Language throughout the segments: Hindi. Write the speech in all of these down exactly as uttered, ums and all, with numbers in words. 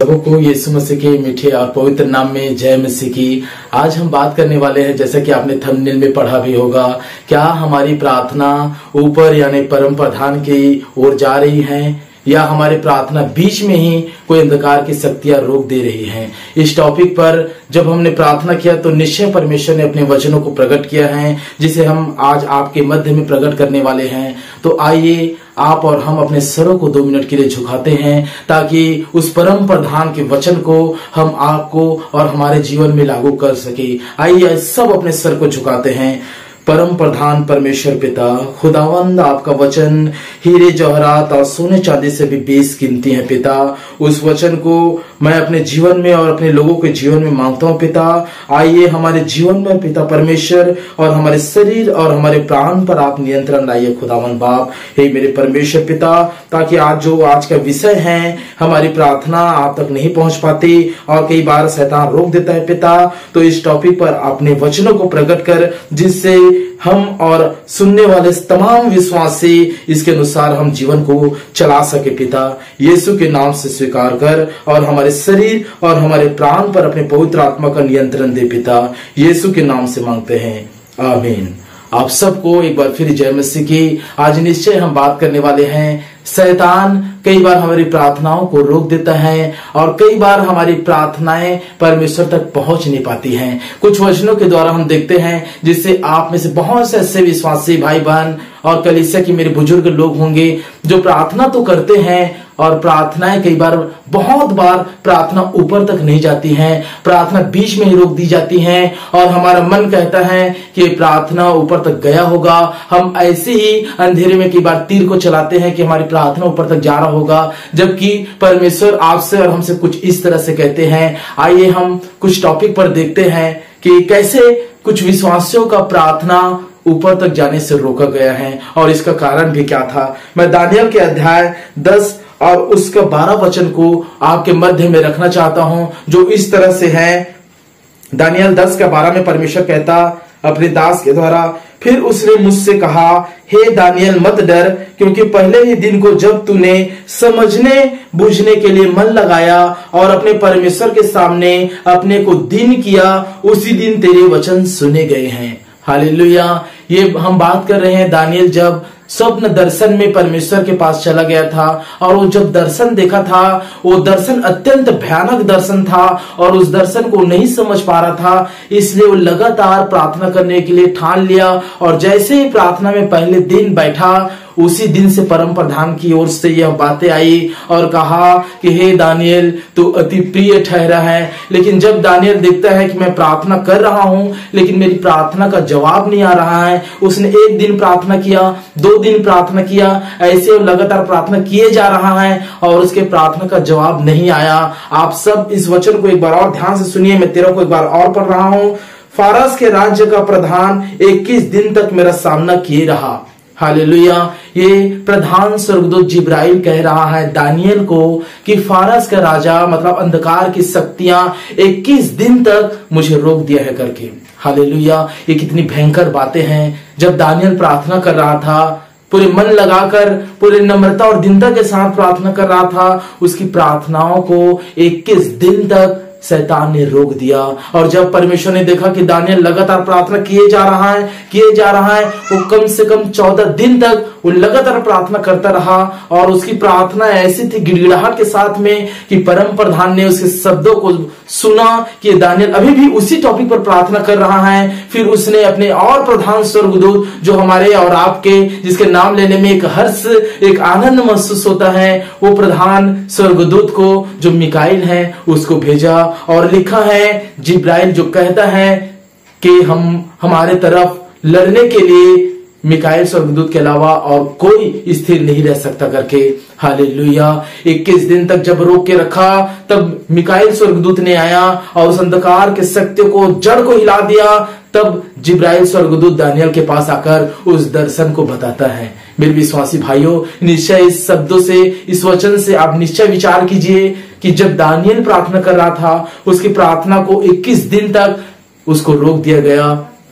सबों को यीशु मसीह के मीठे और पवित्र नाम में जय मसीह की। आज हम बात करने वाले हैं, जैसा कि आपने थंबनेल में पढ़ा भी होगा, क्या हमारी प्रार्थना ऊपर यानी परम प्रधान की ओर जा रही है या हमारी प्रार्थना बीच में ही कोई अंधकार की शक्तियां रोक दे रही हैं। इस टॉपिक पर जब हमने प्रार्थना किया तो निश्चय परमेश्वर ने अपने वचनों को प्रकट किया है, जिसे हम आज आपके मध्य में प्रकट करने वाले हैं। तो आइए आप और हम अपने सरों को दो मिनट के लिए झुकाते हैं, ताकि उस परम प्रधान के वचन को हम आपको और हमारे जीवन में लागू कर सके। आइए सब अपने सर को झुकाते हैं। परम प्रधान परमेश्वर पिता खुदावंद, आपका वचन हीरे जवाहरात और सोने चांदी से भी बेशकीमती है पिता। उस वचन को मैं अपने जीवन में और अपने लोगों के जीवन में मांगता हूँ पिता। आइए हमारे जीवन में पिता परमेश्वर और हमारे शरीर और हमारे प्राण पर आप नियंत्रण लाइए खुदावंद बाप। हे मेरे परमेश्वर पिता, ताकि आज जो आज का विषय है हमारी प्रार्थना आप तक नहीं पहुंच पाती और कई बार शैतान रोक देता है पिता। तो इस टॉपिक पर अपने वचनों को प्रकट कर, जिससे हम और सुनने वाले तमाम विश्वासी इसके अनुसार हम जीवन को चला सके पिता। यीशु के नाम से स्वीकार कर और हमारे शरीर और हमारे प्राण पर अपने पवित्र आत्मा का नियंत्रण दे पिता। यीशु के नाम से मांगते हैं, आमीन। आप सबको एक बार फिर जय मसीह की। आज निश्चय हम बात करने वाले हैं, शैतान कई बार हमारी प्रार्थनाओं को रोक देता है और कई बार हमारी प्रार्थनाएं परमेश्वर तक पहुंच नहीं पाती हैं। कुछ वचनों के द्वारा हम देखते हैं, जिससे आप में से बहुत से ऐसे विश्वासी भाई बहन और कलीसिया के मेरे बुजुर्ग लोग होंगे जो प्रार्थना तो करते हैं और प्रार्थनाएं कई बार बहुत बार प्रार्थना ऊपर तक नहीं जाती हैं, प्रार्थना बीच में ही रोक दी जाती हैं और हमारा मन कहता है कि प्रार्थना ऊपर तक गया होगा। हम ऐसे ही अंधेरे में कई बार तीर को चलाते हैं कि हमारी प्रार्थना ऊपर तक जा रहा होगा, जबकि परमेश्वर आपसे और हमसे कुछ इस तरह से कहते हैं। आइए हम कुछ टॉपिक पर देखते हैं कि कैसे कुछ विश्वासियों का प्रार्थना ऊपर तक जाने से रोका गया है और इसका कारण भी क्या था। मैं दानियल के अध्याय दस और उसका बारह वचन को आपके मध्य में रखना चाहता हूं, जो इस तरह से है। दानियल दस का बारह में परमेश्वर कहता अपने दास के द्वारा, फिर उसने मुझसे कहा, हे दानियल मत डर, क्योंकि पहले ही दिन को जब तूने समझने बूझने के लिए मन लगाया और अपने परमेश्वर के सामने अपने को दीन किया, उसी दिन तेरे वचन सुने गए हैं। हालेलुया। ये हम बात कर रहे हैं दानियल जब स्वप्न दर्शन में परमेश्वर के पास चला गया था और वो जब दर्शन देखा था, वो दर्शन अत्यंत भयानक दर्शन था और उस दर्शन को नहीं समझ पा रहा था, इसलिए वो लगातार प्रार्थना करने के लिए ठान लिया। और जैसे ही प्रार्थना में पहले दिन बैठा, उसी दिन से परम प्रधान की ओर से यह बातें आई और कहा कि हे दानियल, तू अति प्रिय ठहरा है। लेकिन जब दानियल देखता है कि मैं प्रार्थना कर रहा हूं लेकिन मेरी प्रार्थना का जवाब नहीं आ रहा है, उसने एक दिन प्रार्थना किया, दो दिन प्रार्थना किया, ऐसे लगातार प्रार्थना किए जा रहा है और उसके प्रार्थना का जवाब नहीं आया। आप सब इस वचन को एक बार और ध्यान से सुनिए। मैं तेरह को एक बार और पढ़ रहा हूं। फारस के राज्य का प्रधान इक्कीस दिन तक मेरा सामना किए रहा। हालेलुया। ये प्रधान स्वर्गदूत जिब्राइल कह रहा है दानियल को कि फारस का राजा मतलब अंधकार की शक्तियां इक्कीस दिन तक मुझे रोक दिया है करके। हालेलुया। ये कितनी भयंकर बातें हैं। जब दानियल प्रार्थना कर रहा था, पूरे मन लगाकर, पूरे नम्रता और दीनता के साथ प्रार्थना कर रहा था, उसकी प्रार्थनाओं को इक्कीस दिन तक शैतान ने रोक दिया। और जब परमेश्वर ने देखा कि दानियल लगातार प्रार्थना किए जा रहा है किए जा रहा है वो कम से कम चौदह दिन तक वो लगातार प्रार्थना करता रहा और उसकी प्रार्थना ऐसी थी गिड़गिड़ाहट के साथ में कि परम प्रधान ने उसके शब्दों को सुना कि दानियल अभी भी उसी टॉपिक पर प्रार्थना कर रहा है। फिर उसने अपने और प्रधान स्वर्गदूत, जो हमारे और आपके जिसके नाम लेने में एक हर्ष एक आनंद महसूस होता है, वो प्रधान स्वर्गदूत को जो मिकाइल है उसको भेजा और लिखा है जिब्राइल जो कहता है कि हम हमारे तरफ लड़ने के लिए मिकाइल स्वर्गदूत के अलावा और कोई स्थिर नहीं रह सकता करके। हालेलुया। इक्कीस दिन तक जब रोक के रखा, तब मिकाइल स्वर्गदूत ने आया और उस अंधकार के शक्तियों को जड़ को हिला दिया। तब जिब्राइल स्वर्गदूत दानियल के पास आकर उस दर्शन को बताता है। मेरे विश्वासी भाइयों, निश्चय इस शब्दों से, इस वचन से आप निश्चय विचार कीजिए कि जब दानियल प्रार्थना कर रहा था, उसकी प्रार्थना को इक्कीस दिन तक उसको रोक दिया गया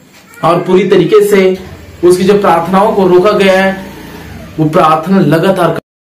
और पूरी तरीके से उसकी जो प्रार्थनाओं को रोका गया है, वो प्रार्थना लगातार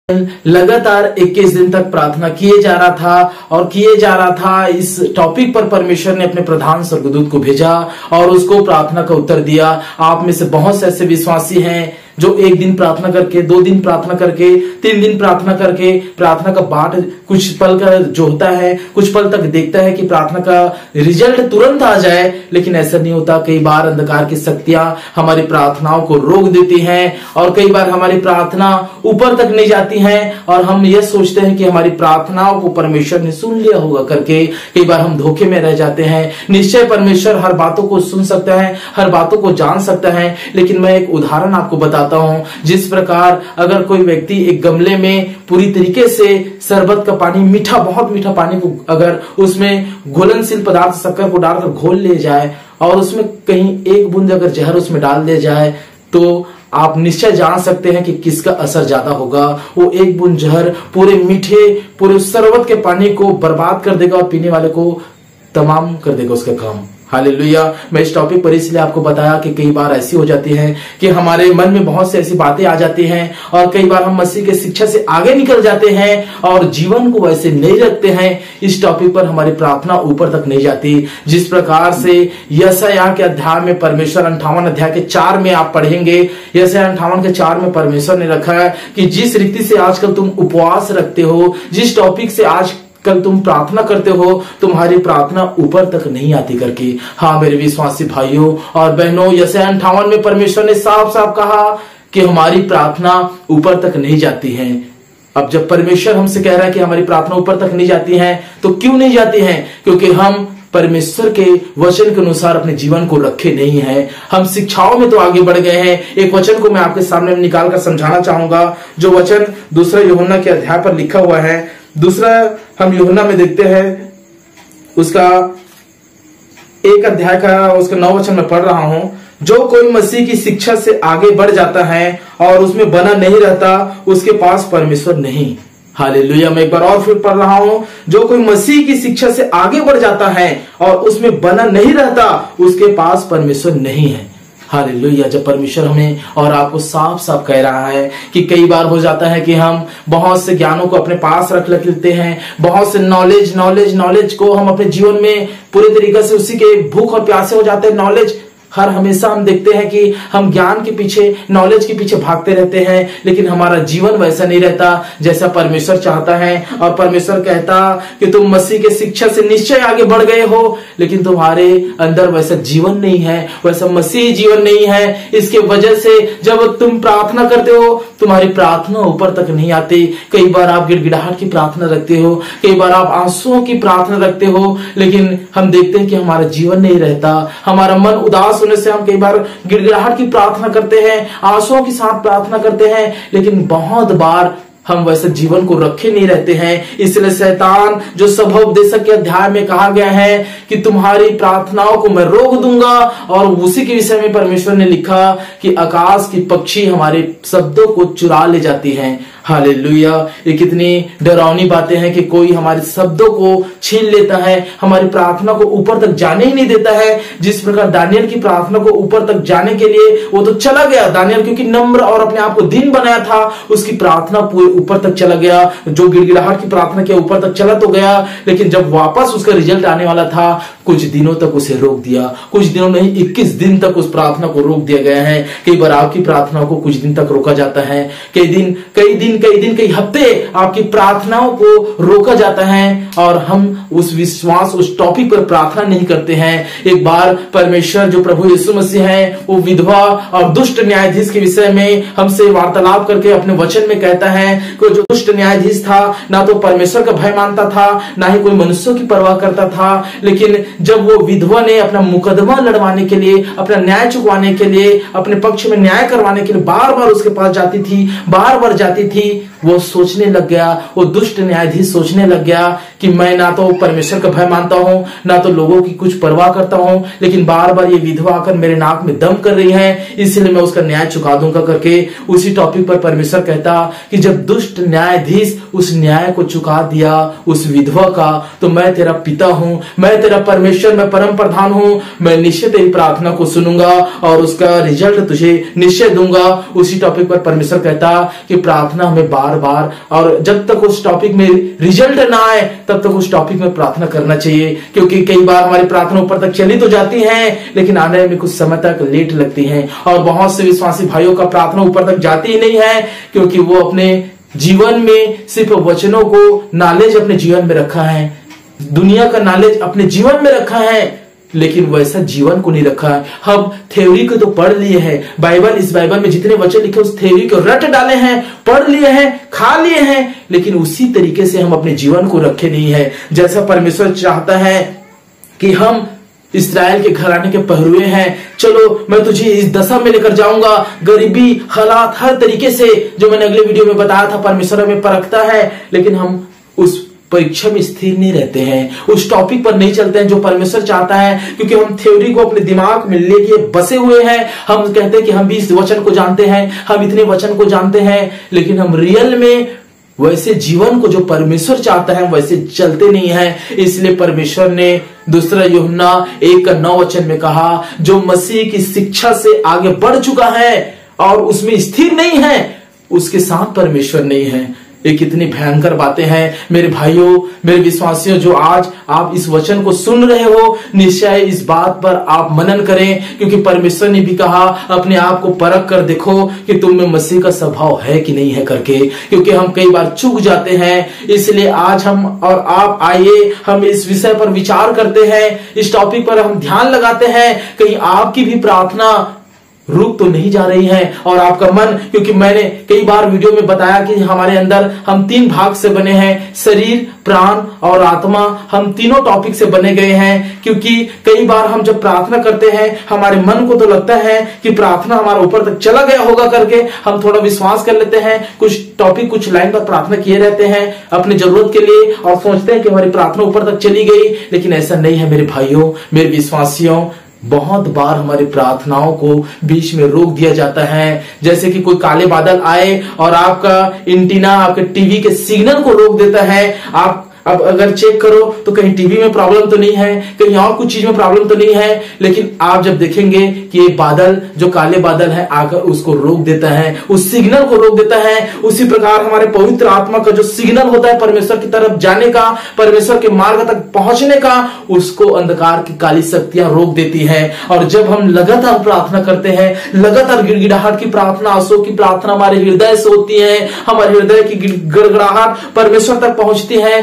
लगातार इक्कीस दिन तक प्रार्थना किए जा रहा था और किए जा रहा था। इस टॉपिक पर परमेश्वर ने अपने प्रधान स्वर्गदूत को भेजा और उसको प्रार्थना का उत्तर दिया। आप में से बहुत से ऐसे विश्वासी हैं जो एक दिन प्रार्थना करके, दो दिन प्रार्थना करके, तीन दिन प्रार्थना करके प्रार्थना का बाट कुछ पल का जो होता है, कुछ पल तक देखता है कि प्रार्थना का रिजल्ट तुरंत आ जाए, लेकिन ऐसा नहीं होता। कई बार अंधकार की शक्तियां हमारी प्रार्थनाओं को रोक देती हैं और कई बार हमारी प्रार्थना ऊपर तक नहीं जाती हैं और हम यह सोचते हैं कि हमारी प्रार्थनाओं को परमेश्वर ने सुन लिया होगा करके कई बार हम धोखे में रह जाते हैं। निश्चय परमेश्वर हर बातों को सुन सकता है, हर बातों को जान सकता है, लेकिन मैं एक उदाहरण आपको बताता हूं। जिस प्रकार अगर कोई व्यक्ति एक गमले में पूरी तरीके से शरबत का पानी, मीठा, बहुत मीठा पानी को अगर उसमें घुलनशील पदार्थ शक्कर को डालकर घोल ले जाए और उसमें कहीं एक बूंद अगर जहर उसमें डाल दिया जाए तो आप निश्चय जान सकते हैं कि किसका असर ज्यादा होगा। वो एक बूंद जहर पूरे मीठे, पूरे शरबत के पानी को बर्बाद कर देगा और पीने वाले को तमाम कर देगा उसका काम। हालेलुया। मैं इस टॉपिक पर इसलिए आपको बताया कि कई बार ऐसी हो जाती है कि हमारे मन में बहुत सी ऐसी बातें आ जाती हैं और कई बार हम मसीह के शिक्षा से आगे निकल जाते हैं और जीवन को वैसे नहीं रखते हैं। इस टॉपिक पर हमारी प्रार्थना ऊपर तक नहीं जाती। जिस प्रकार से यशायाह के अध्याय में परमेश्वर अंठावन अध्याय के चार में आप पढ़ेंगे, यशायाह अंठावन के चार में परमेश्वर ने रखा है कि जिस रीति से आजकल तुम उपवास रखते हो, जिस टॉपिक से आज कल तुम प्रार्थना करते हो, तुम्हारी प्रार्थना ऊपर तक नहीं आती करके। हाँ मेरे विश्वासी भाइयों और बहनों, यशायाह अंठावन में परमेश्वर ने साफ साफ कहा कि हमारी प्रार्थना ऊपर तक नहीं जाती है। अब जब परमेश्वर हमसे कह रहा है कि हमारी प्रार्थना ऊपर तक नहीं जाती है, तो क्यों नहीं जाती है? क्योंकि हम परमेश्वर के वचन के अनुसार अपने जीवन को रखे नहीं है। हम शिक्षाओं में तो आगे बढ़ गए हैं। एक वचन को मैं आपके सामने निकाल कर समझाना चाहूंगा, जो वचन दूसरा यूहन्ना के अध्याय पर लिखा हुआ है। दूसरा हम यूहन्ना में देखते हैं, उसका एक अध्याय का उसका नौ वचन में पढ़ रहा हूं। जो कोई मसीह की शिक्षा से आगे बढ़ जाता है और उसमें बना नहीं रहता, उसके पास परमेश्वर नहीं। हालेलुया। मैं एक बार और फिर पढ़ रहा हूं, जो कोई मसीह की शिक्षा से आगे बढ़ जाता है और उसमें बना नहीं रहता, उसके पास परमेश्वर नहीं है। हालेलुया। जब परमेश्वर हमें और आपको साफ साफ कह रहा है कि कई बार हो जाता है कि हम बहुत से ज्ञानों को अपने पास रख लेते हैं, बहुत से नॉलेज नॉलेज नॉलेज को हम अपने जीवन में पूरे तरीके से उसी के भूख और प्यासे हो जाते हैं। नॉलेज हर हमेशा हम देखते हैं कि हम ज्ञान के पीछे, नॉलेज के पीछे भागते रहते हैं, लेकिन हमारा जीवन वैसा नहीं रहता जैसा परमेश्वर चाहता है। और परमेश्वर कहता कि तुम मसीह के शिक्षा से निश्चय आगे बढ़ गए हो, लेकिन तुम्हारे अंदर वैसा जीवन नहीं है, वैसा मसीह जीवन नहीं है। इसके वजह से जब तुम प्रार्थना करते हो, तुम्हारी प्रार्थना ऊपर तक नहीं आती। कई बार आप गिड़गिड़ाहट की प्रार्थना रखते हो, कई बार आप आंसुओं की प्रार्थना रखते हो, लेकिन हम देखते हैं कि हमारा जीवन नहीं रहता। हमारा मन उदास होने से हम कई बार गिड़गिड़ाहट की प्रार्थना करते हैं, आंसुओं के साथ प्रार्थना करते हैं, लेकिन बहुत बार हम वैसे जीवन को रखे नहीं रहते हैं। इसलिए शैतान, जो सभोपदेशक के अध्याय में कहा गया है कि तुम्हारी प्रार्थनाओं को मैं रोक दूंगा, और उसी के विषय में परमेश्वर ने लिखा कि आकाश की पक्षी हमारे शब्दों को चुरा ले जाती हैं। हालेलुया। ये कितनी डरावनी बातें हैं कि कोई हमारे शब्दों को छीन लेता है, हमारी प्रार्थना को ऊपर तक जाने ही नहीं देता है। जिस प्रकार दानियल की प्रार्थना को ऊपर तक जाने के लिए वो तो चला गया, दानियल क्योंकि नम्र और अपने आप को दीन बनाया था, उसकी प्रार्थना पूरे ऊपर तक चला गया। जो गिड़गिड़ाहट की प्रार्थना किया ऊपर तक चला तो गया, लेकिन जब वापस उसका रिजल्ट आने वाला था, कुछ दिनों तक उसे रोक दिया। कुछ दिनों नहीं, इक्कीस दिन तक उस प्रार्थना को रोक दिया गया है। कई बार आपकी प्रार्थनाओं को कुछ दिन तक रोका जाता है, कई दिन कई दिन कई दिन कई हफ्ते आपकी प्रार्थनाओं को रोका जाता है, और हम उस विश्वास, उस टॉपिक पर प्रार्थना नहीं करते हैं। एक बार परमेश्वर, जो प्रभु यीशु मसीह है, वो विधवा और दुष्ट न्यायाधीश के विषय में हमसे वार्तालाप करके अपने वचन में कहता है कि जो दुष्ट न्यायाधीश था, ना तो परमेश्वर का भय मानता था, ना ही कोई मनुष्यों की परवाह करता था, लेकिन जब वो विधवा ने अपना मुकदमा लड़वाने के लिए, अपना न्याय चुकवाने के लिए, अपने पक्ष में न्याय करवाने के लिए बार बार उसके पास जाती थी, बार बार जाती थी, वो सोचने लग गया, वो दुष्ट न्यायाधीश सोचने लग गया कि मैं ना तो परमेश्वर का भय मानता हूं, ना तो लोगों की कुछ परवाह करता हूं, लेकिन बार बार ये विधवा आकर मेरे नाक में दम कर रही है, इसलिए मैं उसका न्याय चुका दूंगा करके उसी टॉपिक पर परमेश्वर कहता कि जब दुष्ट न्यायाधीश उस न्याय को चुका दिया उस विधवा का, तो मैं तेरा पिता हूं, मैं तेरा परमेश्वर परमेश्वर मैं परम प्रधान हूं, मैं निश्चय तेरी प्रार्थना को सुनूंगा और उसका रिजल्ट तुझे निश्चय दूंगा। उसी टॉपिक पर परमेश्वर कहता कि प्रार्थना हमें बार बार, और जब तक उस टॉपिक में रिजल्ट ना आए तब तक उस टॉपिक में प्रार्थना करना चाहिए। क्योंकि कई बार हमारी प्रार्थना ऊपर तक चली तो जाती है, लेकिन आने में कुछ समय तक लेट लगती है। और बहुत से विश्वासी भाइयों का प्रार्थना ऊपर तक जाती ही नहीं है, क्योंकि वो अपने जीवन में सिर्फ वचनों को नॉलेज अपने जीवन में रखा है, दुनिया का नॉलेज अपने जीवन में रखा है, लेकिन वैसा जीवन को नहीं रखा है। हम थ्योरी को तो पढ़ लिए हैं, बाइबल इस बाइबल में जितने वचन लिखे उस थ्योरी को रट डाले हैं, पढ़ लिए हैं, खा लिए हैं, लेकिन उसी तरीके से हम अपने जीवन को रखे नहीं है जैसा परमेश्वर चाहता है कि हम इस्राएल के घराने के पहरुए हैं। चलो मैं तुझे इस दशा में लेकर जाऊंगा, गरीबी, हालात, हर तरीके से, जो मैंने अगले वीडियो में बताया था, परमेश्वर हमें परखता है, लेकिन हम उस परीक्षा में स्थिर नहीं रहते हैं, उस टॉपिक पर नहीं चलते हैं जो परमेश्वर चाहता है। क्योंकि हम थ्योरी को अपने दिमाग में लेके बसे हुए हैं। हम कहते हैं कि हम भी इस वचन को जानते हैं, हम इतने वचन को जानते हैं, लेकिन हम रियल में वैसे जीवन को जो परमेश्वर चाहता है वैसे चलते नहीं है। इसलिए परमेश्वर ने दूसरा यूहन्ना एक का नौ वचन में कहा, जो मसीह की शिक्षा से आगे बढ़ चुका है और उसमें स्थिर नहीं है, उसके साथ परमेश्वर नहीं है। ये कितनी भयंकर बातें हैं मेरे भाइयों, मेरे विश्वासियों, जो आज आप इस वचन को सुन रहे हो, निश्चय इस बात पर आप मनन करें। क्योंकि परमेश्वर ने भी कहा, अपने आप को परख कर देखो कि तुम में मसीह का स्वभाव है कि नहीं है करके। क्योंकि हम कई बार चूक जाते हैं। इसलिए आज हम और आप आइए, हम इस विषय पर विचार करते हैं, इस टॉपिक पर हम ध्यान लगाते हैं। कहीं आपकी भी प्रार्थना रुक तो नहीं जा रही है और आपका मन, क्योंकि मैंने कई बार वीडियो में बताया कि हमारे अंदर हम तीन भाग से बने हैं, शरीर, प्राण और आत्मा। हम तीनों टॉपिक से बने गए हैं। क्योंकि कई बार हम जब प्रार्थना करते हैं, हमारे मन को तो लगता है कि प्रार्थना हमारा ऊपर तक चला गया होगा करके हम थोड़ा विश्वास कर लेते हैं, कुछ टॉपिक कुछ लाइन पर प्रार्थना किए रहते हैं अपनी जरूरत के लिए और सोचते हैं कि हमारी प्रार्थना ऊपर तक चली गई। लेकिन ऐसा नहीं है मेरे भाइयों, मेरे विश्वासियों। बहुत बार हमारी प्रार्थनाओं को बीच में रोक दिया जाता है। जैसे कि कोई काले बादल आए और आपका एंटीना, आपके टीवी के सिग्नल को रोक देता है। आप अब अगर चेक करो तो कहीं टीवी में प्रॉब्लम तो नहीं है, कहीं और कुछ चीज में प्रॉब्लम तो नहीं है, लेकिन आप जब देखेंगे कि ये बादल, जो काले बादल है, आकर उसको रोक देता है, उस सिग्नल को रोक देता है। उसी प्रकार हमारे पवित्र आत्मा का जो सिग्नल होता है परमेश्वर की तरफ जाने का, परमेश्वर के मार्ग तक पहुंचने का, उसको अंधकार की काली शक्तियां रोक देती है। और जब हम लगातार प्रार्थना करते हैं, लगातार गिड़गिड़ाहट की प्रार्थना, आंसू की प्रार्थना हमारे हृदय से होती है, हमारे हृदय की गड़गड़ाहट परमेश्वर तक पहुंचती है,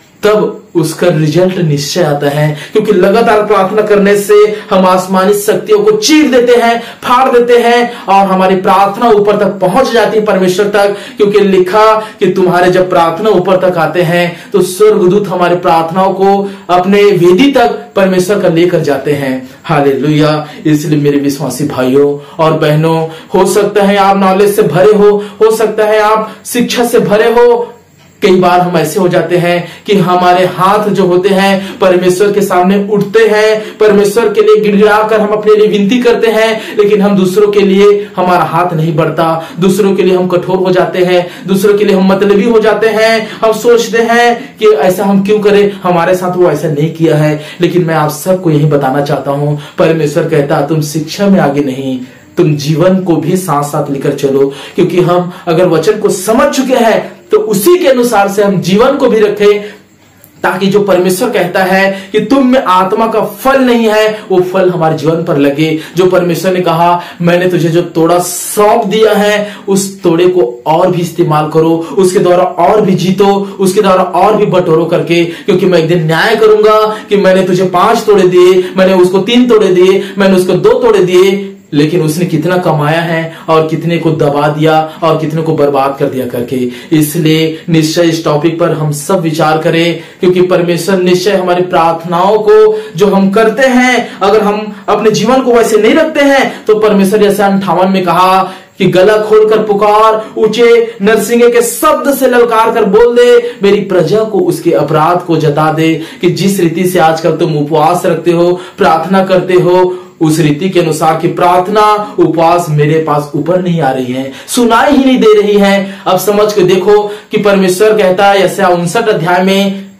तब उसका रिजल्ट निश्चय आता है। क्योंकि लगातार प्रार्थना करने से हम आसमानी शक्तियों को चीर देते हैं, फाड़ देते हैं और हमारी प्रार्थना ऊपर तक पहुंच जाती है, परमेश्वर तक। क्योंकि लिखा कि तुम्हारे जब प्रार्थना ऊपर तक आते हैं तो स्वर्गदूत हमारी प्रार्थनाओं को अपने वेदी तक परमेश्वर का लेकर जाते हैं। हालेलुया। इसलिए मेरे विश्वासी भाइयों और बहनों, हो सकता है आप नॉलेज से भरे हो हो सकता है आप शिक्षा से भरे हो। कई बार हम ऐसे हो जाते हैं कि हमारे हाथ जो होते हैं परमेश्वर के सामने उठते हैं, परमेश्वर के लिए गिड़गिड़ा कर हम अपने लिए विनती करते हैं, लेकिन हम दूसरों के लिए हमारा हाथ नहीं बढ़ता, दूसरों के लिए हम कठोर हो जाते हैं, दूसरों के लिए हम मतलबी हो जाते हैं। हम सोचते हैं कि ऐसा हम क्यों करें, हमारे साथ वो ऐसा नहीं किया है। लेकिन मैं आप सबको यही बताना चाहता हूं, परमेश्वर कहता तुम शिक्षा में आगे नहीं, तुम जीवन को भी साथ साथ लेकर चलो। क्योंकि हम अगर वचन को समझ चुके हैं तो उसी के अनुसार से हम जीवन को भी रखें, ताकि जो परमेश्वर कहता है कि तुम में आत्मा का फल नहीं है, वो फल हमारे जीवन पर लगे। जो परमेश्वर ने कहा, मैंने तुझे जो तोड़ा सौंप दिया है, उस तोड़े को और भी इस्तेमाल करो, उसके द्वारा और भी जीतो, उसके द्वारा और भी बटोरो करके। क्योंकि मैं एक दिन न्याय करूंगा कि मैंने तुझे पांच तोड़े दिए, मैंने उसको तीन तोड़े दिए, मैंने उसको दो तोड़े दिए, लेकिन उसने कितना कमाया है और कितने को दबा दिया और कितने को बर्बाद कर दिया करके। इसलिए निश्चय इस टॉपिक पर हम सब विचार करें। क्योंकि परमेश्वर निश्चय हमारी प्रार्थनाओं को जो हम करते हैं, अगर हम अपने जीवन को वैसे नहीं रखते हैं तो परमेश्वर जैसे अंठावन में कहा कि गला खोलकर पुकार, ऊंचे नरसिंगे के शब्द से ललकार कर बोल दे, मेरी प्रजा को उसके अपराध को जता दे। कि जिस रीति से आजकल तुम उपवास रखते हो, प्रार्थना करते हो, उस रीति के अनुसार की प्रार्थना उपवास मेरे पास ऊपर नहीं आ रही है, सुनाई ही नहीं दे रही है। अब समझ के देखो कि परमेश्वर कहता है यशायाह उनसठ अध्याय में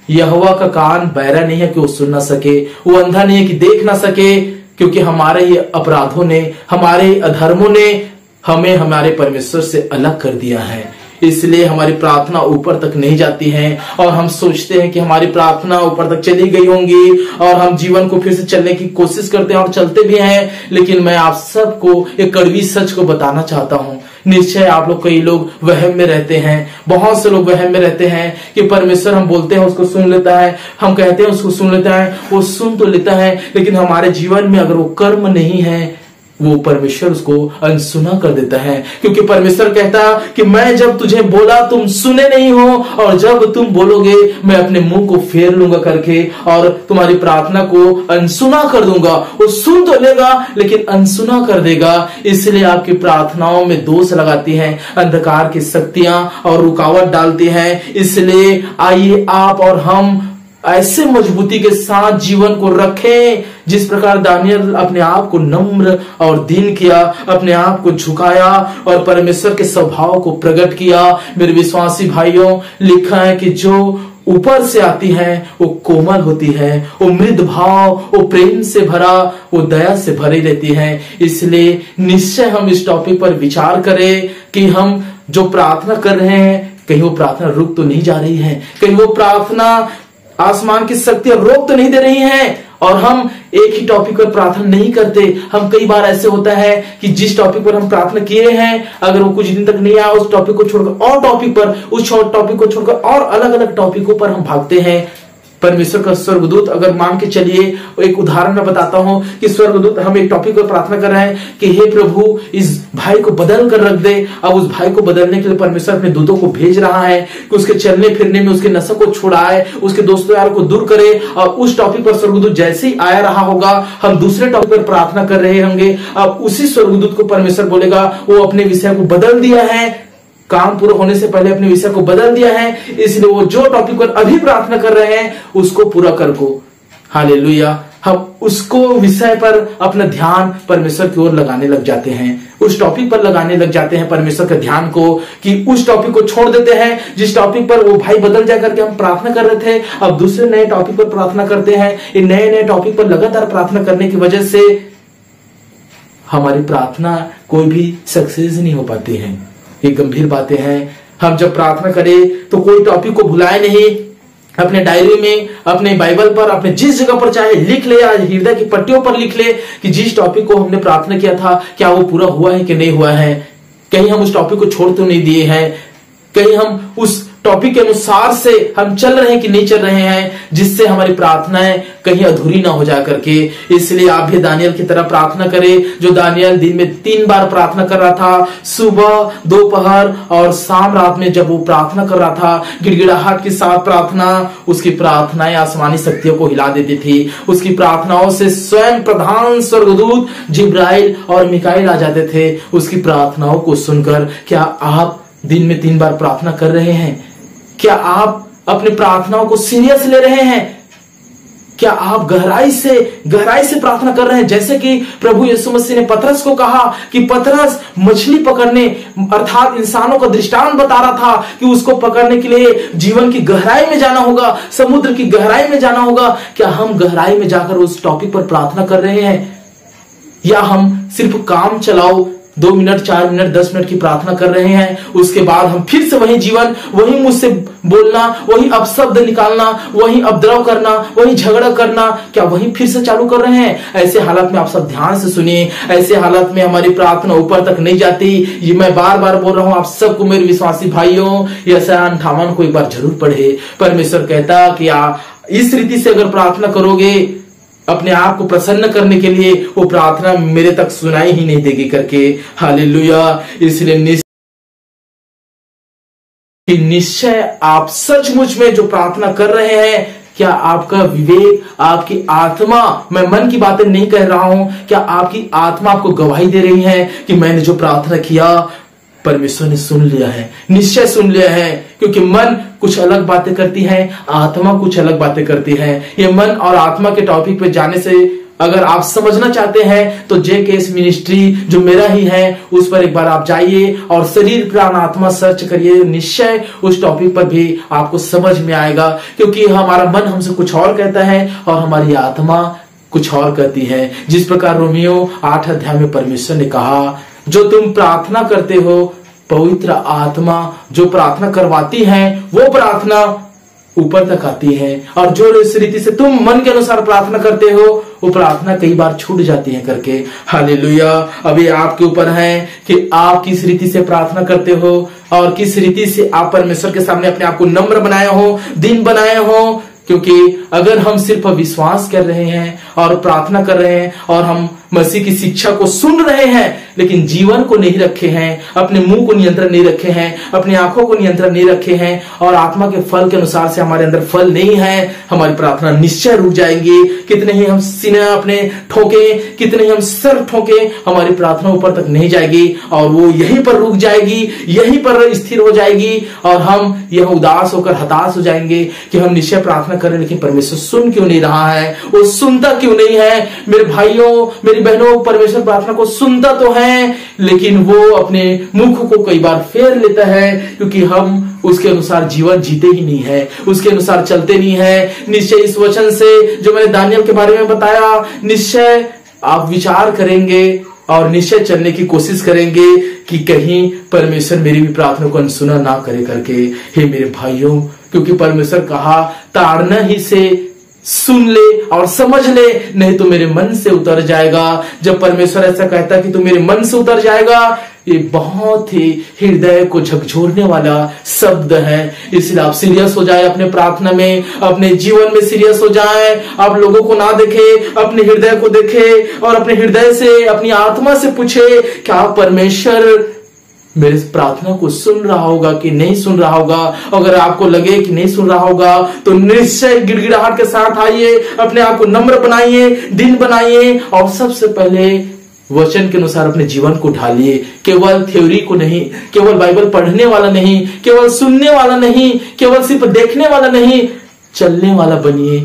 यहोवा का कान बहरा नहीं है कि वो सुन ना सके, वो अंधा नहीं है कि देख ना सके, क्योंकि हमारे ये अपराधों ने, हमारे अधर्मों ने हमें हमारे परमेश्वर से अलग कर दिया है। इसलिए हमारी प्रार्थना ऊपर तक नहीं जाती है और हम सोचते हैं कि हमारी प्रार्थना ऊपर तक चली गई होंगी और हम जीवन को फिर से चलने की कोशिश करते हैं और चलते भी हैं। लेकिन मैं आप सबको एक कड़वी सच को बताना चाहता हूं। निश्चय आप लोग, कई लोग वहम में रहते हैं, बहुत से लोग वहम में रहते हैं कि परमेश्वर हम बोलते हैं उसको सुन लेता है, हम कहते हैं उसको सुन लेता है, वो सुन तो लेता है, लेकिन हमारे जीवन में अगर वो कर्म नहीं है, वो परमेश्वर उसको अनसुना कर देता है। क्योंकि परमेश्वर कहता कि मैं जब तुझे बोला तुम सुने नहीं हो, और जब तुम बोलोगे मैं अपने मुंह को फेर लूंगा करके और तुम्हारी प्रार्थना को अनसुना कर दूंगा। वो सुन तो लेगा लेकिन अनसुना कर देगा। इसलिए आपकी प्रार्थनाओं में दोष लगाती हैं अंधकार की शक्तियां और रुकावट डालती हैं। इसलिए आइए आप और हम ऐसे मजबूती के साथ जीवन को रखें जिस प्रकार दानियल अपने आप को नम्र और दीन किया, अपने आप को झुकाया और परमेश्वर के स्वभाव को प्रकट किया। मेरे विश्वासी भाइयों, लिखा है कि जो ऊपर से आती है वो कोमल होती है, वो मृद भाव, वो प्रेम से भरा, वो दया से भरी रहती है। इसलिए निश्चय हम इस टॉपिक पर विचार करें कि हम जो प्रार्थना कर रहे हैं, कहीं वो प्रार्थना रुक तो नहीं जा रही है, कहीं वो प्रार्थना आसमान की शक्तियां रोक तो नहीं दे रही हैं और हम एक ही टॉपिक पर प्रार्थना नहीं करते। हम कई बार ऐसे होता है कि जिस टॉपिक पर हम प्रार्थना किए हैं, अगर वो कुछ दिन तक नहीं आया, उस टॉपिक को छोड़कर और टॉपिक पर, उस टॉपिक को छोड़कर और अलग अलग टॉपिकों पर हम भागते हैं। परमेश्वर का स्वर्गदूत, अगर मान के चलिए, एक उदाहरण मैं बताता हूं कि स्वर्गदूत हम एक टॉपिक पर प्रार्थना कर रहे हैं कि हे प्रभु इस भाई को बदल कर रख दे। अब उस भाई को बदलने के लिए परमेश्वर अपने दूतों को भेज रहा है कि उसके चलने फिरने में उसके नशा को छुड़ाए, उसके दोस्तों यारों को दूर करे। और उस टॉपिक पर स्वर्गदूत जैसे ही आया रहा होगा, हम दूसरे टॉपिक पर प्रार्थना कर रहे होंगे, अब उसी स्वर्गदूत को परमेश्वर बोलेगा वो अपने विषय को बदल दिया है, काम पूरा होने से पहले अपने विषय को बदल दिया है, इसलिए वो जो टॉपिक पर अभी प्रार्थना कर रहे हैं उसको पूरा कर को। हालेलुया। हम उसको विषय पर अपना ध्यान परमेश्वर की ओर लगाने लग जाते हैं, उस टॉपिक पर लगाने लग जाते हैं परमेश्वर के ध्यान को, कि उस टॉपिक को छोड़ देते हैं जिस टॉपिक पर वो भाई बदल जा करके हम प्रार्थना कर रहे थे, अब दूसरे नए टॉपिक पर प्रार्थना करते हैं। इन नए नए टॉपिक पर लगातार प्रार्थना करने की वजह से हमारी प्रार्थना कोई भी सक्सेस नहीं हो पाती है। ये गंभीर बातें हैं। हम जब प्रार्थना करें तो कोई टॉपिक को भुलाए नहीं, अपने डायरी में, अपने बाइबल पर, अपने जिस जगह पर चाहे लिख ले या हृदय की पट्टियों पर लिख ले कि जिस टॉपिक को हमने प्रार्थना किया था क्या वो पूरा हुआ है कि नहीं हुआ है। कहीं हम उस टॉपिक को छोड़ तो नहीं दिए हैं, कहीं हम उस टॉपिक के अनुसार से हम चल रहे हैं कि नहीं चल रहे हैं, जिससे हमारी प्रार्थनाएं कहीं अधूरी ना हो जा करके। इसलिए आप भी दानियल की तरह प्रार्थना करें, जो दानियल दिन में तीन बार प्रार्थना कर रहा था, सुबह, दोपहर और शाम रात में जब वो प्रार्थना कर रहा था, गिड़गिड़ाहट के साथ प्रार्थना, उसकी प्रार्थनाएं आसमानी शक्तियों को हिला देती थी। उसकी प्रार्थनाओं से स्वयं प्रधान स्वर्गदूत जिब्राइल और मिकाइल आ जाते थे उसकी प्रार्थनाओं को सुनकर। क्या आप दिन में तीन बार प्रार्थना कर रहे हैं? क्या आप अपनी प्रार्थनाओं को सीरियस ले रहे हैं? क्या आप गहराई से गहराई से प्रार्थना कर रहे हैं? जैसे कि प्रभु यीशु मसीह ने पतरस को कहा कि पतरस मछली पकड़ने अर्थात इंसानों का दृष्टांत बता रहा था कि उसको पकड़ने के लिए जीवन की गहराई में जाना होगा, समुद्र की गहराई में जाना होगा। क्या हम गहराई में जाकर उस टॉपिक पर प्रार्थना कर रहे हैं, या हम सिर्फ काम चलाओ दो मिनट, चार मिनट, दस मिनट की प्रार्थना कर रहे हैं, उसके बाद हम फिर से वही जीवन, वही मुंह से बोलना, वही अपशब्द निकालना, वही उपद्रव करना, वही झगड़ा करना, क्या वही फिर से चालू कर रहे हैं? ऐसे हालत में आप सब ध्यान से सुनिए, ऐसे हालत में हमारी प्रार्थना ऊपर तक नहीं जाती। ये मैं बार बार बोल रहा हूं आप सबको, मेरे विश्वासी भाइयों, यशायाह अंठावन को एक बार जरूर पढ़े। परमेश्वर कहता कि आप इस रीति से अगर प्रार्थना करोगे अपने आप को प्रसन्न करने के लिए, वो प्रार्थना मेरे तक सुनाई ही नहीं देगी करके। हालेलुया। इसलिए निश्चय आप सचमुच में जो प्रार्थना कर रहे हैं, क्या आपका विवेक, आपकी आत्मा, मैं मन की बातें नहीं कह रहा हूं, क्या आपकी आत्मा आपको गवाही दे रही है कि मैंने जो प्रार्थना किया परमेश्वर ने सुन लिया है? निश्चय सुन लिया है, क्योंकि मन कुछ अलग बातें करती है, आत्मा कुछ अलग बातें करती है। ये मन और आत्मा के टॉपिक पे जाने से अगर आप समझना चाहते हैं तो जे के एस मिनिस्ट्री जो मेरा ही है उस पर एक बार आप जाइए और शरीर प्राण आत्मा सर्च करिए, निश्चय उस टॉपिक पर भी आपको समझ में आएगा। क्योंकि हमारा मन हमसे कुछ और कहता है और हमारी आत्मा कुछ और कहती है। जिस प्रकार रोमियो आठ अध्याय में परमेश्वर ने कहा, जो तुम प्रार्थना करते हो पवित्र आत्मा जो प्रार्थना करवाती है वो प्रार्थना ऊपर तक आती है, और जो इस रीति से तुम मन के अनुसार प्रार्थना करते हो वो प्रार्थना कई बार छूट जाती है करके। हालेलुया। अभी आपके ऊपर है कि आप किस रीति से प्रार्थना करते हो और किस रीति से आप परमेश्वर के सामने अपने आप को नम्र बनाए हो, दिन बनाए हो। क्योंकि अगर हम सिर्फ विश्वास कर रहे हैं और प्रार्थना कर रहे हैं और हम मसीह की शिक्षा को सुन रहे हैं लेकिन जीवन को नहीं रखे हैं, अपने मुंह को नियंत्रण नहीं रखे हैं, अपनी आंखों को नियंत्रण नहीं रखे हैं और आत्मा के फल के अनुसार से हमारे अंदर फल नहीं है, हमारी प्रार्थना निश्चय रुक जाएंगी। कितने ही हम सीने अपने ठोके, कितने ही हम सर ठोके, हमारी प्रार्थना ऊपर तक नहीं जाएगी और वो यहीं पर रुक जाएगी, यहीं पर स्थिर हो जाएगी और हम यह उदास होकर हताश हो जाएंगे कि हम निश्चय प्रार्थना करें लेकिन परमेश्वर सुन क्यों नहीं रहा है, वो सुनता क्यों नहीं है। मेरे भाइयों मेरी बहनों, परमेश्वर प्रार्थना को सुनता तो है लेकिन वो अपने मुख को कई बार फेर लेता है क्योंकि हम उसके अनुसार जीवन जीते ही नहीं है, उसके अनुसार चलते नहीं है। निश्चय इस वचन से जो मैंने दानियल के बारे में बताया, निश्चय आप विचार करेंगे और निश्चय चलने की कोशिश करेंगे कि कहीं परमेश्वर मेरी भी प्रार्थना को अनसुना ना करे करके। हे मेरे भाइयों, क्योंकि परमेश्वर कहा ताड़ना ही से सुन ले और समझ ले, नहीं तो मेरे मन से उतर जाएगा। जब परमेश्वर ऐसा कहता है कि तू मेरे मन से उतर जाएगा, ये बहुत ही हृदय को झकझोरने वाला शब्द है। इसलिए आप सीरियस हो जाए अपने प्रार्थना में, अपने जीवन में सीरियस हो जाए। आप लोगों को ना देखे, अपने हृदय को देखे और अपने हृदय से, अपनी आत्मा से पूछे क्या परमेश्वर मेरे प्रार्थना को सुन रहा होगा कि नहीं सुन रहा होगा। अगर आपको लगे कि नहीं सुन रहा होगा तो निश्चय गिड़गिड़ाहट के साथ आइए, अपने आप को नम्र बनाइए, दिन बनाइए और सबसे पहले वचन के अनुसार अपने जीवन को ढालिए। केवल थ्योरी को नहीं, केवल बाइबल पढ़ने वाला नहीं, केवल सुनने वाला नहीं, केवल सिर्फ देखने वाला नहीं, चलने वाला बनिए।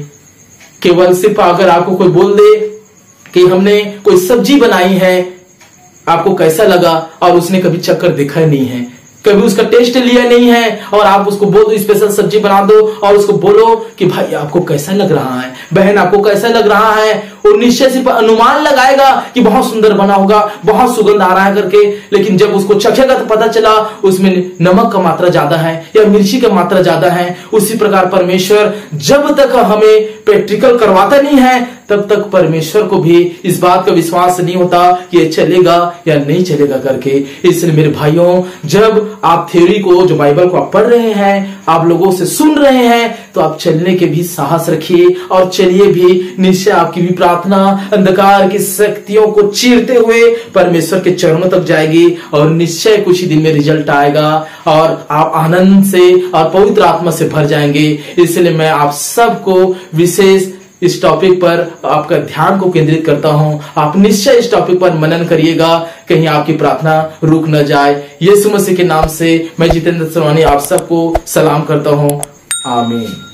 केवल सिर्फ अगर आपको कोई बोल दे कि हमने कोई सब्जी बनाई है, आपको कैसा लगा और उसने कभी चक्कर देखा नहीं है, कभी उसका टेस्ट लिया नहीं है और आप उसको बोल दो स्पेशल सब्जी बना दो और उसको बोलो कि भाई आपको कैसा लग रहा है, बहन आपको कैसा लग रहा है, वो निश्चय सिर्फ अनुमान लगाएगा कि बहुत सुंदर बना होगा, बहुत सुगंध आ रहा है करके। लेकिन जब उसको चखेगा तो पता चला उसमें नमक का मात्रा ज्यादा है या मिर्ची का मात्रा ज्यादा है। उसी प्रकार परमेश्वर जब तक हमें प्रैक्टिकल करवाता नहीं है तब तक परमेश्वर को भी इस बात का विश्वास नहीं होता कि ये चलेगा या नहीं चलेगा करके। इसलिए मेरे भाइयों, जब आप थ्योरी को, जो बाइबल को आप पढ़ रहे हैं, आप लोगों से सुन रहे हैं, तो आप चलने के भी साहस रखिए और चलिए भी। निश्चय आपकी भी प्रार्थना अंधकार की शक्तियों को चीरते हुए परमेश्वर के चरणों तक जाएगी और निश्चय कुछ ही दिन में रिजल्ट आएगा और आप आनंद से और पवित्र आत्मा से भर जाएंगे। इसलिए मैं आप सबको विशेष इस टॉपिक पर आपका ध्यान को केंद्रित करता हूं। आप निश्चय इस टॉपिक पर मनन करिएगा, कहीं आपकी प्रार्थना रुक न जाए। यीशु मसीह के नाम से मैं जितेंद्र सरवानी आप सबको सलाम करता हूं। आमीन।